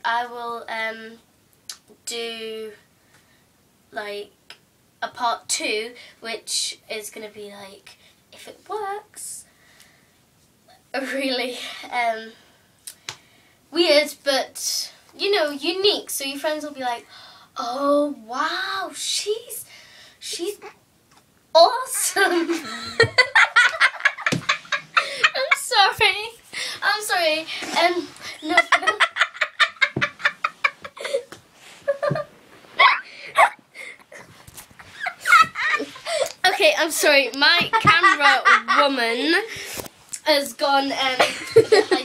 I will do like a part 2, which is going to be like, if it works, really weird, but you know, unique. So your friends will be like, oh wow, she's awesome. I'm sorry. No. Okay, I'm sorry. My camera woman has gone a bit